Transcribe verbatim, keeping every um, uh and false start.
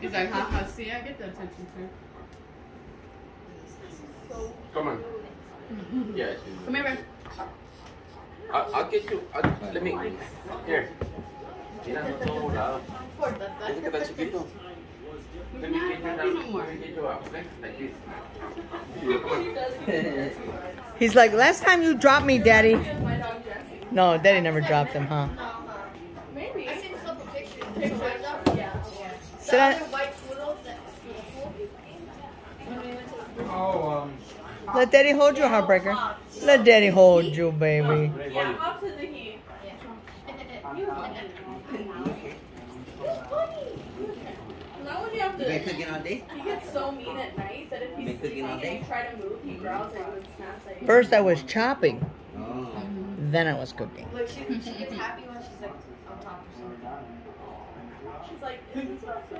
He's like, haha, see, I get the attention too. Come on. Yes. Come here, babe. I'll, I'll get you. I'll, let me. Here. Mira, no todo volado. Este que está chiquito. Let me get you down. Let me get you out. Okay? Like this. He's like, last time you dropped me, Daddy. No, Daddy never dropped him, huh? Maybe. I seen a couple pictures. Yeah. Sit on. Oh, um. Let Daddy hold you, Heartbreaker. Let Daddy hold you, baby. Yeah, up to the heat. Not when you have to. You been cooking all day? He gets so mean at night that if he's sleeping and you try to move, he growls at you and snaps at you. First I was chopping. Oh. Then I was cooking. Look, she, she gets happy when she's like on top of something. She's like,